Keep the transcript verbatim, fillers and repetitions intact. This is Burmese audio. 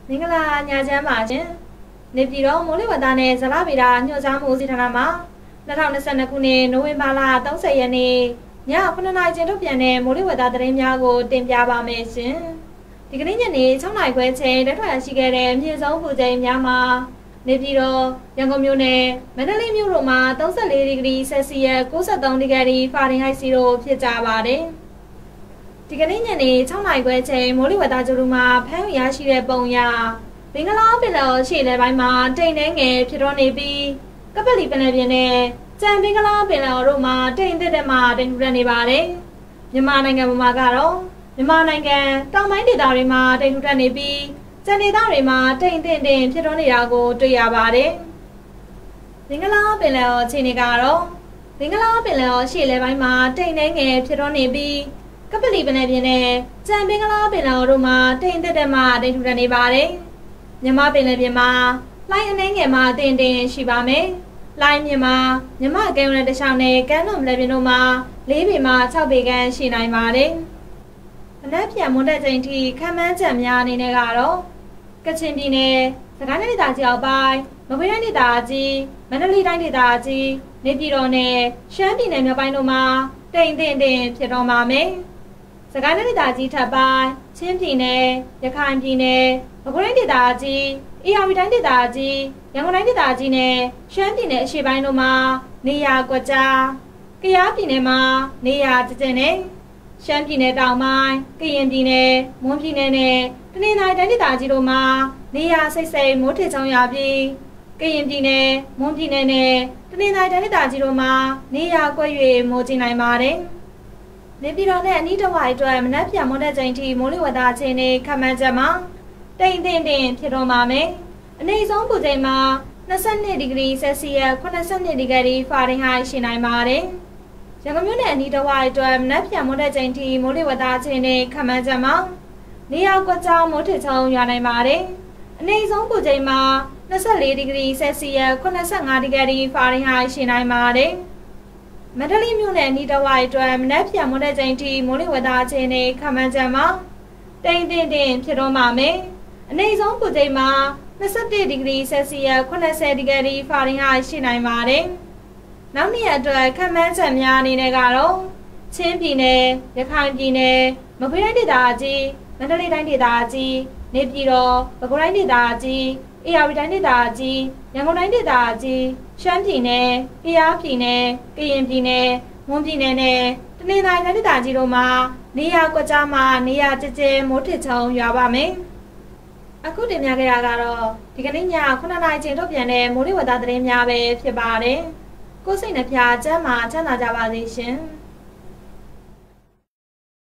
မင်္ဂလာညချမ်းပါရှင်နေပြည်တော်မိုးလေဝသနဲ့ဇလဗေဒညွှန်ကြားမှုစီဌာနမှာ၂၀၂၂ခုနှစ်နိုဝင်ဘာလ၃၀ရက်နေ့ညခုနှစ်နာရီချိန်ထုတ်ပြန်တဲ့မိုးလေဝသသတင်းများကိုတင်ပြပါမယ်ရှင်ဒီကနေ့ညနေ၆နာရီခွဲချိန်တက်ထွက်ရရှိခဲ့တဲ့မြေဆုံးပူချိန်များမှာနေပြည်တော်ရန်ကုန်မြို့နယ်မန္တလေးမြို့တို့မှာ၃၄ဒီဂရီဆယ်စီယပ်၉၃ဒီဂရီဖာရင်ဟိုက်စီတို့ဖြစ်ကြပါတယ်ဒီကနေ့ညနေ၆နာရီခွဲချိန်မိုးလေဝသကြိုးတို့မှာဖမ်းရရှိတဲ့ပုံရဘင်္ဂလားပင်လယ်ရှေ့လယ်ပိုင်းမှာတိမ်နှဲငယ်ဖြစ်တော့နေပြီးကပလီပင်လယ်ပြင်နဲ့ကြံဘင်္ဂလားပင်လယ်တို့မှာတိမ်တက်တက်မှတိမ်ထူထပ်နေပါတယ်မြန်မာနိုင်ငံမှာကတော့မြန်မာနိုင်ငံတောင်ပိုင်းဒေသတွေမှာတိမ်ထူထပ်နေပြီးကြံဒေသတွေမှာတိမ်တင်တင်ဖြစ်တော့နေတာကိုတွေ့ရပါတယ်ဘင်္ဂလားပင်လယ်အခြေအနေကတော့ဘင်္ဂလားပင်လယ်ရှေ့လယ်ပိုင်းမှာတိမ်နှဲငယ်ဖြစ်တော့နေပြီးကပလီပင်လယ်ပြင်နဲ့ကြံဘင်္ဂလားပင်လယ်တို့မှာတိမ်တက်တက်မှတိမ်ထူထပ်နေပါတယ်မြန်မာပင်လယ်ပြင်မှာလိုင်းအနှဲငယ်မှာတင်တင်ရှိပါမယ်။လိုင်းမြမှာမြန်မာကမ်းရိုးတန်းတစ်လျှောက်နဲ့ကမ်းလွန်ပင်လယ်ပြင်တို့မှာ၄ပေမှ၆ပေခန့်ရှိနိုင်ပါတယ်။မနက်ဖြန်မွန်းတက်ချိန်ထိခန့်မှန်းချက်များအနေနဲ့ကတော့ကချင်ပြည်နယ်စကိုင်းတိုင်းဒေသကြီးအောက်ပိုင်းမကွေးတိုင်းဒေသကြီးမန္တလေးတိုင်းဒေသကြီးနေပြည်တော်နဲ့ရှမ်းပြည်နယ်မြောက်ပိုင်းတို့မှာတိမ်တင်တင်ဖြစ်တော်မှာမယ်။စကိုင်းတိုင်းဒေသကြီးထပ်ပိုင်းချင်းပြည်နယ်ရခိုင်ပြည်နယ်မကွေးတိုင်းဒေသကြီးအေရဝတီတိုင်းဒေသကြီးရန်ကုန်တိုင်းဒေသကြီးနဲ့ရှမ်းပြည်နယ်အရှေ့ပိုင်းတို့မှာနေရာကွက်ကြားကယားပြည်နယ်မှာနေရာကျကျနဲ့ရှမ်းပြည်နယ်တောင်ပိုင်းကရင်ပြည်နယ်မွန်ပြည်နယ်နဲ့တနင်္သာရီတိုင်းဒေသကြီးတို့မှာနေရာစိတ်စိတ်မိုးထစ်ချောင်းရပြီးကရင်ပြည်နယ်မွန်ပြည်နယ်နဲ့တနင်္သာရီတိုင်းဒေသကြီးတို့မှာနေရာကွက်၍မိုးကျနိုင်ပါတယ်နေပြည်တော်နဲ့အနီးတစ်ဝိုက်အတွက်မနက်ဖြန်မွန်းတဲ့ချိန်ထိမိုးလေဝသအခြေအနေခန့်မှန်းချက်မှာတိမ်တင်တင်ဖြစ်တော်မှာမယ်။အနေဆုံးပူချိန်မှာ၂၂ဒီဂရီဆယ်စီယပ်၈၂ဒီဂရီဖာရင်ဟိုက်ရှိနိုင်ပါတယ်။ရန်ကုန်မြို့နယ်အနီးတစ်ဝိုက်အတွက်မနက်ဖြန်မွန်းတဲ့ချိန်ထိမိုးလေဝသအခြေအနေခန့်မှန်းချက်မှာနေရာကွက်ကြားမိုးထစ်ချုံရွာနိုင်ပါတယ်။အနေဆုံးပူချိန်မှာ၂၄ဒီဂရီဆယ်စီယပ်၈၅ဒီဂရီဖာရင်ဟိုက်ရှိနိုင်ပါတယ်။မန္တလေးမြို့နယ်အနီးတစ်ဝိုက်အတွက်မနက်ဖြန်မွန်းတဲ့ချိန်ထိမိုးလေဝသအခြေအနေခန့်မှန်းချက်မှာတိမ်တင်တင်ဖြစ်တော်မှာမယ်။အနေဆုံးပူချိန်မှာ၂၁ဒီဂရီဆယ်စီယပ်၈၀ဒီဂရီဖာရင်ဟိုက်ရှိနိုင်ပါတယ်။နောက်နေ့အတွက်ခန့်မှန်းချက်များအနေနဲ့ကတော့ချင်းပြည်နယ်ရခိုင်ပြည်နယ်မကွေးတိုင်းဒေသကြီးမန္တလေးတိုင်းဒေသကြီးနေပြည်တော်ပဲခူးတိုင်းဒေသကြီးအေရဝတီတိုင်းဒေသကြီးရန်ကုန်တိုင်းဒေသကြီးရှမ်းပြည်နယ်ကယားပြည်နယ်ကရင်ပြည်နယ်မွန်ပြည်နယ်နဲ့တနင်္သာရီတိုင်းဒေသကြီးတို့မှာနေရာကွက်ကြားမှာနေရာကျကျမိုးထစ်ချုံရွာပါမယ်အခုတင်ပြခဲ့တာကတော့ဒီကနေ့ညခုနှစ်နာရီချိန်ထုတ်ပြန်တဲ့မိုးလေဝသသတင်းများပဲဖြစ်ပါတယ်ကိုယ်စိတ်နှပြကျမ်းမာချမ်းသာကြပါစေရှင်